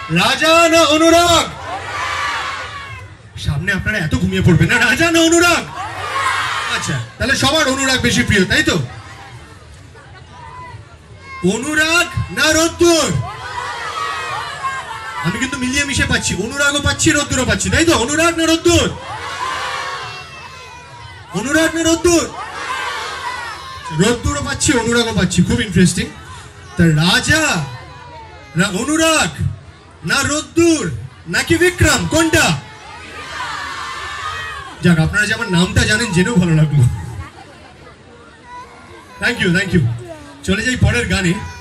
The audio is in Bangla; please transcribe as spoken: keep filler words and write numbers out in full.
রাজা না অনুরাগ? সামনে আপনারা এত ঘুমিয়ে পড়বেন না। রাজা না অনুরাগ? আচ্ছা, তাহলে সবার অনুরাগ বেশি প্রিয়, তাই তো? অনুরাগ না রোদ্দুর? আমি কিন্তু মিলিয়ে মিশে পাচ্ছি, অনুরাগও পাচ্ছি রোদ্দুরও পাচ্ছি, তাই তো? অনুরাগ না রোদ্দুর? অনুরাগ না রোদ্দুর? রোদ্দুরও পাচ্ছি, অনুরাগও পাচ্ছি, খুব ইন্টারেস্টিং। তা রাজা না অনুরাগ না রোদ্দুর নাকি বিক্রম, কোনটা? যাক, আপনারা যে আমার নামটা জানেন জেনেও ভালো লাগলো। থ্যাংক ইউ থ্যাংক ইউ চলে যাই পরের গানে।